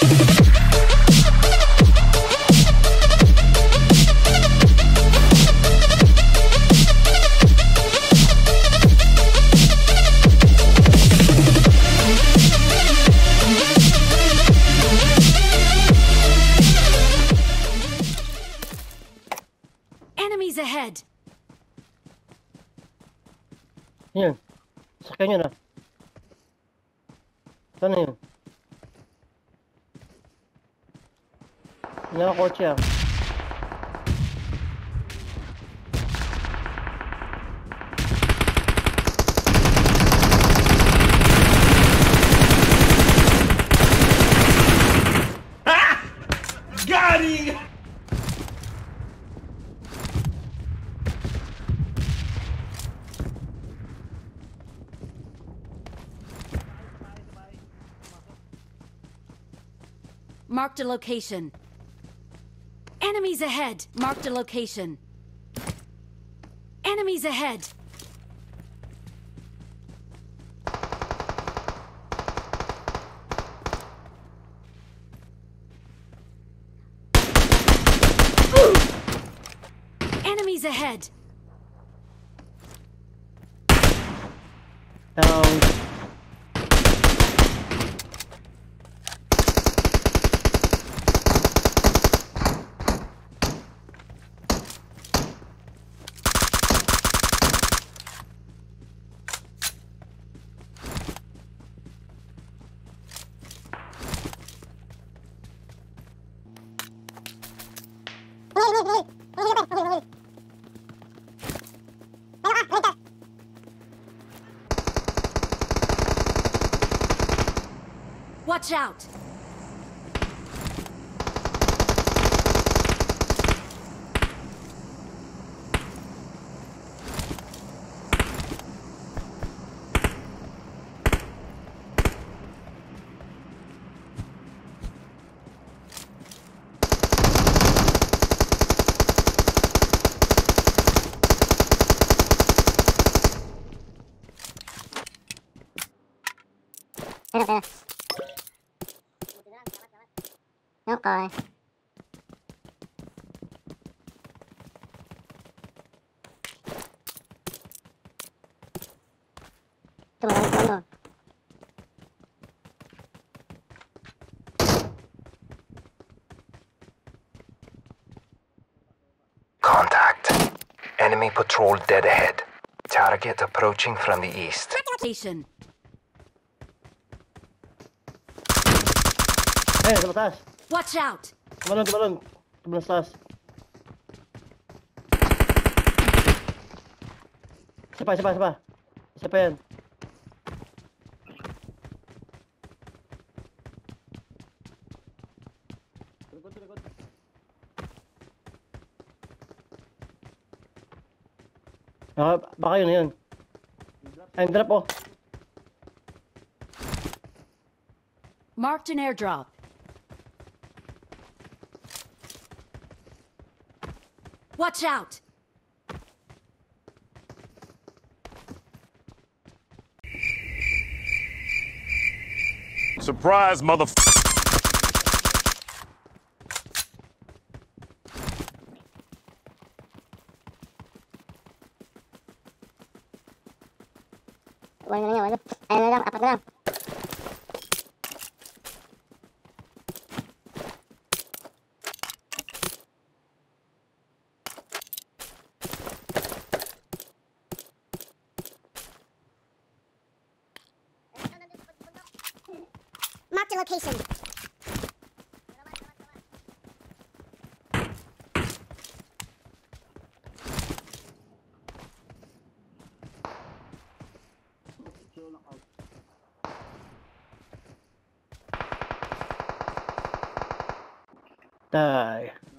Enemies ahead. Yan. Sakyan yun ah. Saan na yun? Nakakotse ah. Got him! Marked a location. Enemies ahead. Marked a location. Enemies ahead. Enemies ahead. Down. Watch out! Okay. Tunggu. Contact. Enemy patrol dead ahead. Target approaching from the east. Station. Eh, sa mataas. Watch out! Tumalon, tumalon. Tumalon sa taas. Isa pa, isa pa, isa pa. Isa pa yan. Likod, likod. Baka yun na yun. Ay, drop oh. Marked an airdrop. Watch out! Surprise, motherfucker! Wala. Ayun na lang, apat na lang. Marked a location. Die.